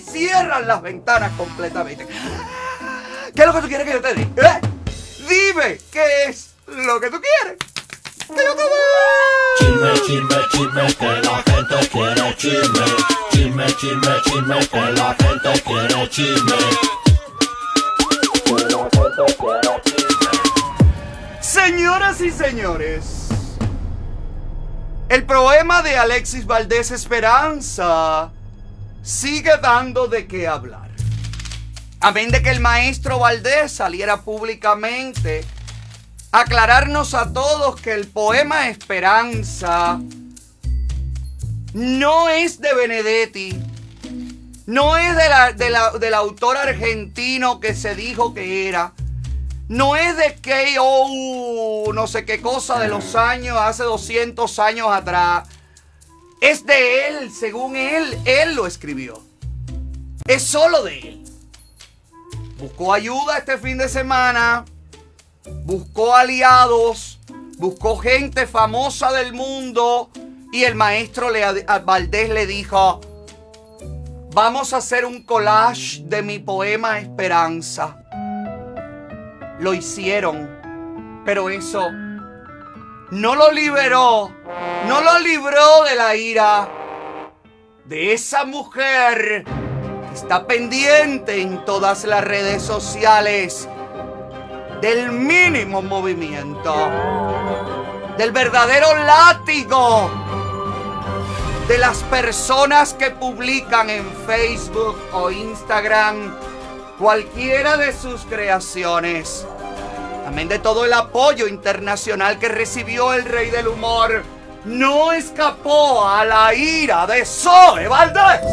cierran las ventanas completamente. ¿Qué es lo que tú quieres que yo te diga? Dime qué es lo que tú quieres. Que yo te diga. Chisme, chisme, chisme, que la gente quiere chisme. Chisme, chisme, chisme, que la gente quiere chisme. Señoras y señores, el problema de Alexis Valdés Esperanza sigue dando de qué hablar. Amén de que el maestro Valdés saliera públicamente a aclararnos a todos que el poema Esperanza no es de Benedetti, no es del autor argentino que se dijo que era, no es de K.O. no sé qué cosa de los años, hace 200 años atrás. Es de él, según él lo escribió. Es solo de él. Buscó ayuda este fin de semana, buscó aliados, buscó gente famosa del mundo y el maestro Valdés le dijo: vamos a hacer un collage de mi poema Esperanza. Lo hicieron, pero eso no lo liberó, no lo libró de la ira de esa mujer que está pendiente en todas las redes sociales del mínimo movimiento, del verdadero látigo de las personas que publican en Facebook o Instagram cualquiera de sus creaciones. Amén de todo el apoyo internacional que recibió el rey del humor, no escapó a la ira de Zoe Valdés.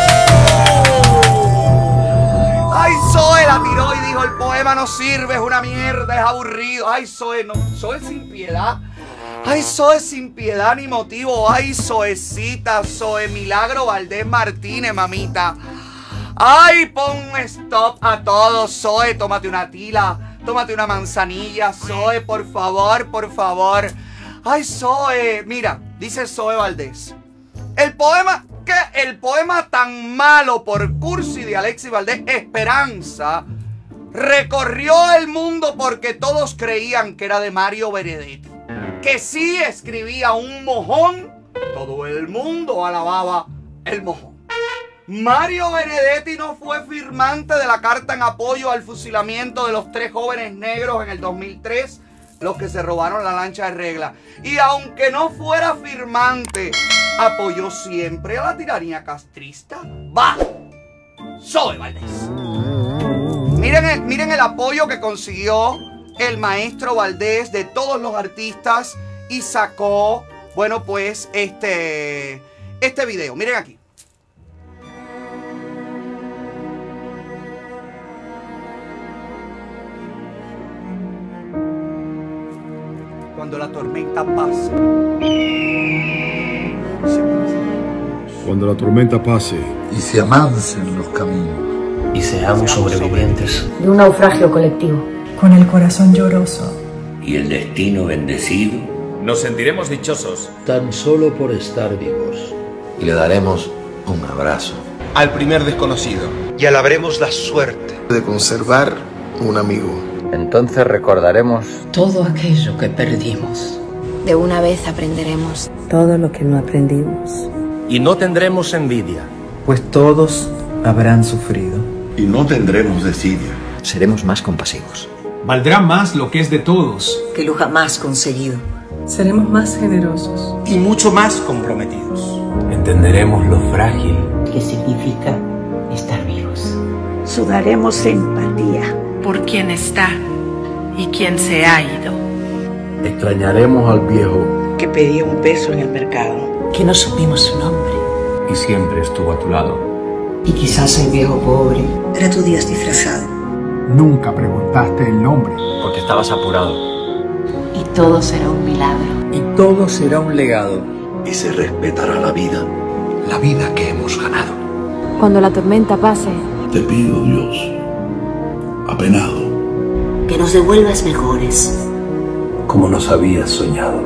Ay, Zoe la tiró y dijo: el poema no sirve, es una mierda, es aburrido. Ay, Zoe, no, Zoe sin piedad. Ay, Zoe sin piedad ni motivo. Ay, Zoecita, Zoe Milagro Valdés Martínez, mamita. Ay, pon stop a todo, Zoe, tómate una tila, tómate una manzanilla, Zoe, por favor, por favor. Ay, Zoe, mira, dice Zoe Valdés. El poema tan malo por cursi de Alexis Valdés Esperanza recorrió el mundo porque todos creían que era de Mario Benedetti, que sí escribía un mojón. Todo el mundo alababa el mojón. Mario Benedetti no fue firmante de la carta en apoyo al fusilamiento de los 3 jóvenes negros en el 2003, los que se robaron la lancha de regla. Y aunque no fuera firmante, apoyó siempre a la tiranía castrista. ¡Va! Zoe Valdés. Miren el apoyo que consiguió el maestro Valdés de todos los artistas y sacó, bueno, pues este video. Miren aquí. Cuando la tormenta pase. Cuando la tormenta pase y se amancen los caminos y seamos sobrevivientes de un naufragio colectivo, con el corazón lloroso y el destino bendecido, nos sentiremos dichosos tan solo por estar vivos y le daremos un abrazo al primer desconocido y alabaremos la suerte de conservar un amigo. Entonces recordaremos todo aquello que perdimos. De una vez aprenderemos todo lo que no aprendimos. Y no tendremos envidia, pues todos habrán sufrido. Y no tendremos desidia. Seremos más compasivos. Valdrá más lo que es de todos que lo jamás conseguido. Seremos más generosos y mucho más comprometidos. Entenderemos lo frágil que significa estar vivos. Sudaremos empatía por quien está y quien se ha ido. Extrañaremos al viejo que pedía un peso en el mercado, que no supimos su nombre y siempre estuvo a tu lado. Y quizás el viejo pobre era tu Díaz disfrazado. Nunca preguntaste el nombre porque estabas apurado. Y todo será un milagro. Y todo será un legado. Y se respetará la vida que hemos ganado. Cuando la tormenta pase, te pido, Dios, apenado, que nos devuelvas mejores, como nos habías soñado.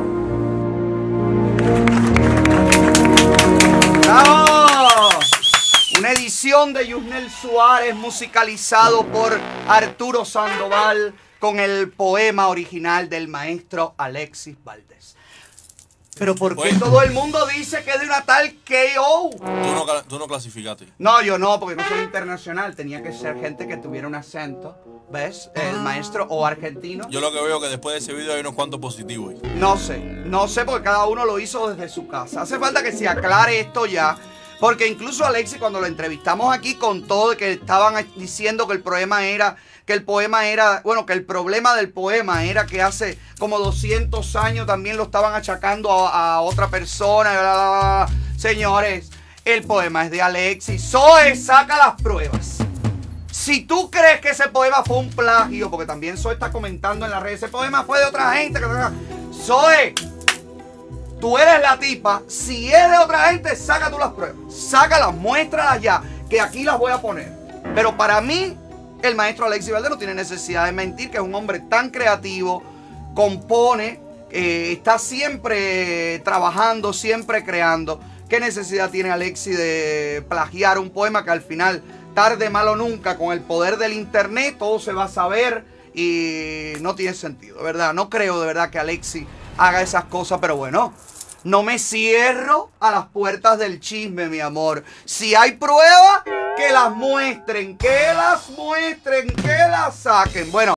¡Bravo! Una edición versión de Yusnel Suárez musicalizado por Arturo Sandoval con el poema original del maestro Alexis Valdés. Pero ¿por qué todo el mundo dice que es de una tal K.O.? Tú no clasificaste. No, yo no, porque no soy internacional. Tenía que ser gente que tuviera un acento, ¿ves? El maestro o argentino. Yo lo que veo es que después de ese video hay unos cuantos positivos. No sé porque cada uno lo hizo desde su casa. Hace falta que se aclare esto ya. Porque incluso Alexis, cuando lo entrevistamos aquí, contó que estaban diciendo que el problema era, que el problema del poema era que hace como 200 años también lo estaban achacando a otra persona. Señores, el poema es de Alexis. Zoe, saca las pruebas. Si tú crees que ese poema fue un plagio, porque también Zoe está comentando en las redes, ese poema fue de otra gente. Zoe, tú eres la tipa. Si es de otra gente, saca tú las pruebas. Sácalas, muéstralas ya, que aquí las voy a poner. Pero para mí, el maestro Alexis Valdés no tiene necesidad de mentir, que es un hombre tan creativo, compone, está siempre trabajando, siempre creando. ¿Qué necesidad tiene Alexis de plagiar un poema que al final, tarde, malo nunca, con el poder del internet, todo se va a saber y no tiene sentido, ¿verdad? No creo de verdad que Alexis haga esas cosas, pero bueno, no me cierro a las puertas del chisme, mi amor. Si hay pruebas, que las muestren, que las saquen. Bueno.